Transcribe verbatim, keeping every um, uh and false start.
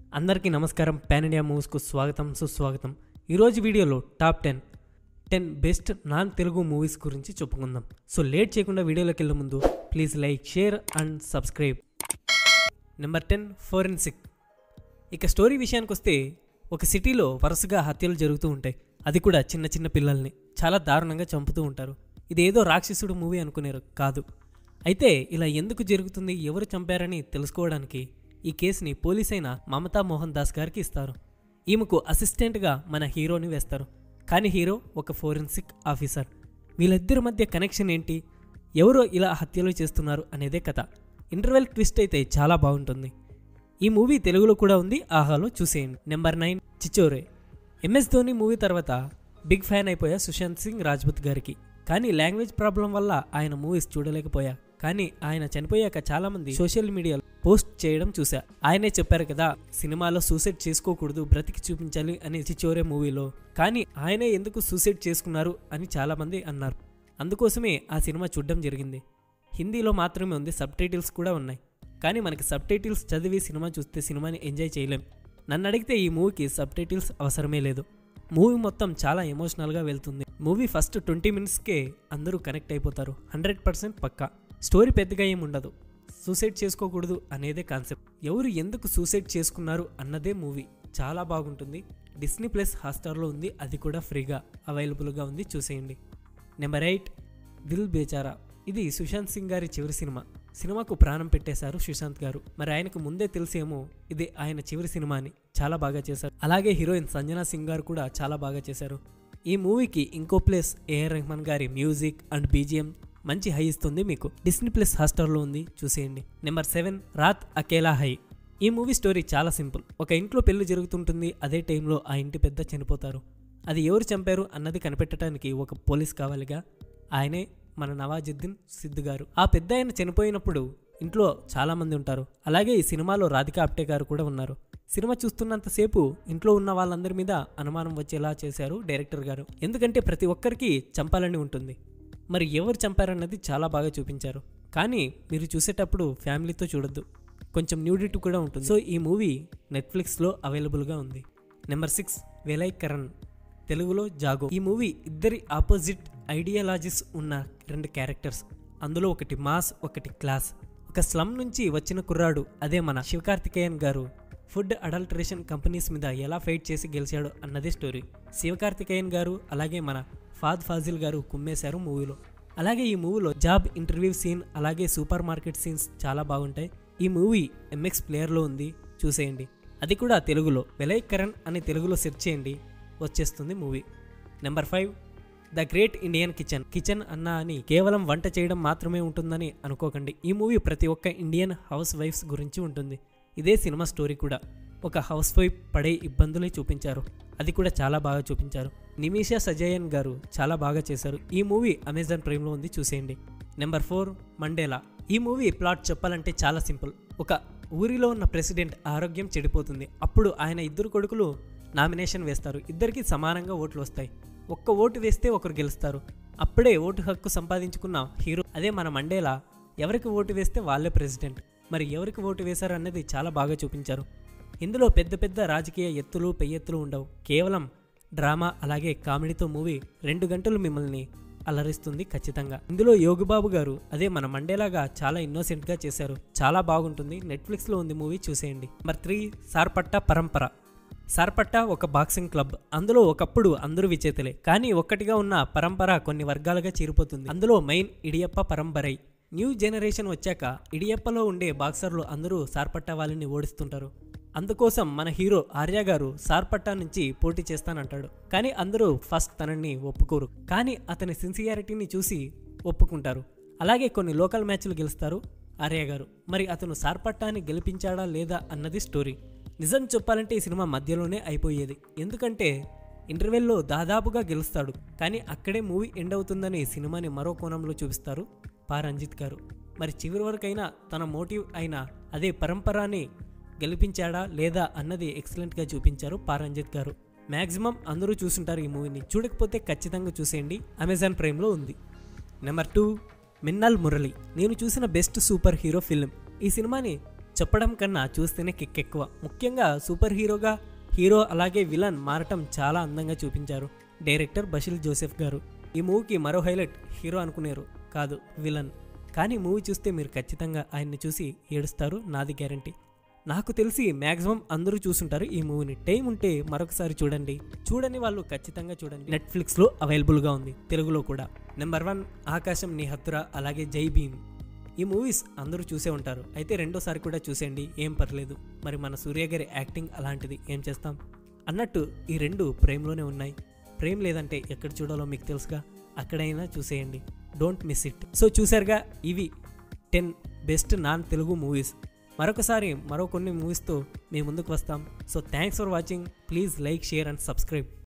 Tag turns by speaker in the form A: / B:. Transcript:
A: అందరికీ నమస్కారం. Pan India మూవీస్కు స్వాగతం, సుస్వాగతం. ఈరోజు వీడియోలో top ten ten best non Telugu movies గురించి చెప్పుకుందాం. సో లేట్ చేయకుండా వీడియోలోకి వెళ్ళే ముందు please like, share and subscribe. Number ten forensic. ఇక స్టోరీ విషయానికి వస్తే, ఒక సిటీలో వరుసగా హత్యలు జరుగుతూ ఉంటాయి. అది కూడా చిన్న చిన్న పిల్లల్ని చాలా దారుణంగా చంపుతూ ఉంటారు. ఇది ఏదో రాక్షసుడు మూవీ అనుకునేరు కాదు. అయితే ఇలా ఎందుకు జరుగుతుంది, ఎవరు చంపారని తెలుసుకోవడానికి ఈ కేసుని పోలీస్ అయిన మమతా మోహన్ దాస్ గారికి ఇస్తారు. ఈమెకు అసిస్టెంట్గా మన హీరోని వేస్తారు. కానీ హీరో ఒక ఫోరెన్సిక్ ఆఫీసర్. వీళ్ళిద్దరి మధ్య కనెక్షన్ ఏంటి, ఎవరో ఇలా హత్యలు చేస్తున్నారు అనేదే కథ. ఇంటర్వెల్ ట్విస్ట్ అయితే చాలా బాగుంటుంది. ఈ మూవీ తెలుగులో కూడా ఉంది, ఆహాలో చూసేయండి. Number nine Chhichhore. MS Dhoni movie తర్వాత బిగ్ ఫ్యాన్ అయిపోయా సుశాంత్ సింగ్ రాజ్పుత్ గారికి. కానీ లాంగ్వేజ్ ప్రాబ్లం వల్ల ఆయన మూవీస్ చూడలేకపోయా. కానీ ఆయన చనిపోయాక చాలామంది సోషల్ మీడియాలో పోస్ట్ చేయడం చూసా. ఆయనే చెప్పారు కదా, సినిమాలో సూసైడ్ చేసుకోకూడదు, బ్రతికి చూపించాలి అని చిచోరే మూవీలో. కానీ ఆయనే ఎందుకు సూసైడ్ చేసుకున్నారు అని చాలామంది అన్నారు. అందుకోసమే ఆ సినిమా చూడడం జరిగింది. హిందీలో మాత్రమే ఉంది, సబ్ టైటిల్స్ కూడా ఉన్నాయి. కానీ మనకి సబ్ టైటిల్స్ చదివి సినిమా చూస్తే సినిమాని ఎంజాయ్ చేయలేం. నన్ను అడిగితే ఈ మూవీకి సబ్ టైటిల్స్ అవసరమే లేదు. మూవీ మొత్తం చాలా ఎమోషనల్గా వెళ్తుంది. మూవీ ఫస్ట్ ట్వంటీ మినిట్స్కే అందరూ కనెక్ట్ అయిపోతారు, హండ్రెడ్ పర్సెంట్ పక్కా. స్టోరీ పెద్దగా ఏమి ఉండదు, సూసైడ్ చేసుకోకూడదు అనేదే కాన్సెప్ట్. ఎవరు ఎందుకు సూసైడ్ చేసుకున్నారు అన్నదే మూవీ. చాలా బాగుంటుంది. డిస్నీ ప్లస్ హాట్స్టార్లో ఉంది, అది కూడా ఫ్రీగా అవైలబుల్గా ఉంది, చూసేయండి. Number eight Dil Bechara. ఇది సుశాంత్ సింగ్ గారి చివరి సినిమా. సినిమాకు ప్రాణం పెట్టేశారు సుశాంత్ గారు. మరి ఆయనకు ముందే తెలిసేమో ఇది ఆయన చివరి సినిమా అని. చాలా బాగా చేశారు. అలాగే హీరోయిన్ సంజనా సింగ్ గారు కూడా చాలా బాగా చేశారు. ఈ మూవీకి ఇంకో ప్లేస్ ఏఆర్ రెహమాన్ గారి మ్యూజిక్ అండ్ బీజిఎం మంచి హై ఇస్తుంది మీకు. డిస్నీ ప్లస్ హాట్స్టార్లో ఉంది, చూసేయండి. Number seven Raat Akela Hai. ఈ మూవీ స్టోరీ చాలా సింపుల్. ఒక ఇంట్లో పెళ్లి జరుగుతుంటుంది. అదే టైంలో ఆ ఇంటి పెద్ద చనిపోతారు. అది ఎవరు చంపారు అన్నది కనిపెట్టడానికి ఒక పోలీస్ కావాలిగా. ఆయనే మన నవాజుద్దీన్ సిద్దు గారు. ఆ పెద్ద ఆయన చనిపోయినప్పుడు ఇంట్లో చాలా మంది ఉంటారు. అలాగే ఈ సినిమాలో రాధికా ఆప్టే గారు కూడా ఉన్నారు. సినిమా చూస్తున్నంతసేపు ఇంట్లో ఉన్న వాళ్ళందరి మీద అనుమానం వచ్చేలా చేశారు డైరెక్టర్ గారు. ఎందుకంటే ప్రతి ఒక్కరికి చంపాలని ఉంటుంది. మరి ఎవరు చంపారన్నది చాలా బాగా చూపించారు. కానీ మీరు చూసేటప్పుడు ఫ్యామిలీతో చూడొద్దు, కొంచెం న్యూడిటీ కూడా ఉంటుంది. సో ఈ మూవీ నెట్ఫ్లిక్స్లో అవైలబుల్గా ఉంది. Number six Velai Karan. తెలుగులో జాగో. ఈ మూవీ ఇద్దరి ఆపోజిట్ ఐడియాలజీస్ ఉన్న రెండు క్యారెక్టర్స్. అందులో ఒకటి మాస్, ఒకటి క్లాస్. ఒక స్లమ్ నుంచి వచ్చిన కుర్రాడు, అదే మన శివకార్తికేయన్ గారు, ఫుడ్ అడల్టరేషన్ కంపెనీస్ మీద ఎలా ఫైట్ చేసి గెలిచాడు అన్నదే స్టోరీ. శివకార్తికేయన్ గారు అలాగే మన ఫాద్ ఫాజిల్ గారు కుమ్మేశారు మూవీలో. అలాగే ఈ మూవీలో జాబ్ ఇంటర్వ్యూ సీన్, అలాగే సూపర్ మార్కెట్ సీన్స్ చాలా బాగుంటాయి. ఈ మూవీ ఎంఎక్స్ ప్లేయర్లో ఉంది, చూసేయండి. అది కూడా తెలుగులో. వెలై కరణ్ అని తెలుగులో సెర్చ్ చేయండి, వచ్చేస్తుంది movie. Number five the great Indian kitchen. Kitchen అన్నా అని కేవలం వంట చేయడం మాత్రమే ఉంటుందని అనుకోకండి. ఈ మూవీ ప్రతి ఒక్క ఇండియన్ హౌస్ వైఫ్స్ గురించి ఉంటుంది. ఇదే సినిమా స్టోరీ కూడా. ఒక హౌస్ వైఫ్ పడే ఇబ్బందులే చూపించారు, అది కూడా చాలా బాగా చూపించారు. నిమిషా సజయన్ గారు చాలా బాగా చేశారు. ఈ మూవీ అమెజాన్ ప్రైమ్లో ఉంది, చూసేయండి. Number four Mandela. ఈ మూవీ ప్లాట్ చెప్పాలంటే చాలా సింపుల్. ఒక ఊరిలో ఉన్న ప్రెసిడెంట్ ఆరోగ్యం చెడిపోతుంది. అప్పుడు ఆయన ఇద్దరు కొడుకులు నామినేషన్ వేస్తారు. ఇద్దరికి సమానంగా ఓట్లు వస్తాయి. ఒక్క ఓటు వేస్తే ఒకరు గెలుస్తారు. అప్పుడే ఓటు హక్కు సంపాదించుకున్న హీరో, అదే మన మండేలా, ఎవరికి ఓటు వేస్తే వాళ్ళే ప్రెసిడెంట్. మరి ఎవరికి ఓటు వేశారు అన్నది చాలా బాగా చూపించారు. ఇందులో పెద్ద పెద్ద రాజకీయ ఎత్తులు పెయ్యెత్తులు ఉండవు, కేవలం డ్రామా అలాగే కామెడీతో మూవీ రెండు గంటలు మిమ్మల్ని అలరిస్తుంది ఖచ్చితంగా. ఇందులో యోగిబాబు గారు, అదే మన మండేలాగా, చాలా ఇన్నోసెంట్గా చేశారు. చాలా బాగుంటుంది. నెట్ఫ్లిక్స్లో ఉంది మూవీ, చూసేయండి. నెంబర్ త్రీ సార్పట్టా పరంపర. సార్పట్టా ఒక బాక్సింగ్ క్లబ్. అందులో ఒకప్పుడు అందరూ విజేతలే, కానీ ఒక్కటిగా ఉన్న పరంపర కొన్ని వర్గాలుగా చీరిపోతుంది. అందులో main Idiyappa Parambarai. New generation వచ్చాక ఇడియప్పలో ఉండే బాక్సర్లు అందరూ సార్పట్టా వాళ్ళని ఓడిస్తుంటారు. అందుకోసం మన హీరో ఆర్య గారు సార్పట్టా నుంచి పోటీ చేస్తానంటాడు. కానీ అందరూ ఫస్ట్ తనని ఒప్పుకోరు. కానీ అతని సిన్సియారిటీని చూసి ఒప్పుకుంటారు. అలాగే కొన్ని లోకల్ మ్యాచ్లు గెలుస్తారు ఆర్య గారు. మరి అతను సార్పట్టాని గెలిపించాడా లేదా అన్నది స్టోరీ. నిజం చెప్పాలంటే ఈ సినిమా మధ్యలోనే అయిపోయేది. ఎందుకంటే ఇంటర్వెల్లో దాదాపుగా గెలుస్తాడు, కానీ అక్కడే మూవీ ఎండ్ అవుతుందని సినిమాని మరో కోణంలో చూపిస్తారు పా రంజిత్ గారు. మరి చివరి వరకైనా తన మోటివ్ అయిన అదే పరంపరాని గెలిపించాడా లేదా అన్నది ఎక్సలెంట్గా చూపించారు పా రంజిత్ గారు. మ్యాక్సిమం అందరూ చూసుంటారు ఈ మూవీని. చూడకపోతే ఖచ్చితంగా చూసేయండి, అమెజాన్ ప్రైమ్లో ఉంది. Number two Minnal Murali. నేను చూసిన బెస్ట్ సూపర్ హీరో ఫిల్మ్. ఈ సినిమాని చెప్పడం కన్నా చూస్తేనే కిక్ ఎక్కువ. ముఖ్యంగా సూపర్ హీరోగా హీరో అలాగే విలన్ మారటం చాలా అందంగా చూపించారు డైరెక్టర్ బషీర్ జోసెఫ్ గారు. ఈ మూవీకి మరో హైలైట్ హీరో అనుకునేరు, కాదు విలన్. కానీ మూవీ చూస్తే మీరు ఖచ్చితంగా ఆయన్ని చూసి ఏడుస్తారు, నాది గ్యారంటీ. నాకు తెలిసి మ్యాక్సిమం అందరూ చూసుంటారు ఈ మూవీని. టైం ఉంటే మరొకసారి చూడండి, చూడని వాళ్ళు ఖచ్చితంగా చూడండి. నెట్ఫ్లిక్స్లో అవైలబుల్గా ఉంది, తెలుగులో కూడా. నెంబర్ వన్ ఆకాశం నీ హత్తురా, అలాగే జై భీమ్. ఈ మూవీస్ అందరూ చూసే ఉంటారు, అయితే రెండోసారి కూడా చూసేయండి, ఏం పర్లేదు. మరి మన సూర్య గారి యాక్టింగ్ అలాంటిది, ఏం చేస్తాం అన్నట్టు. ఈ రెండు ప్రేమ్లోనే ఉన్నాయి. ప్రేమ్ లేదంటే ఎక్కడ చూడాలో మీకు తెలుసుగా, అక్కడైనా చూసేయండి, డోంట్ మిస్ ఇట్. సో చూసారుగా, ఇవి ten best non Telugu movies. మరొకసారి మరో కొన్ని మూవీస్తో మీ ముందుకు వస్తాం. So thanks for watching. Please like, share and subscribe.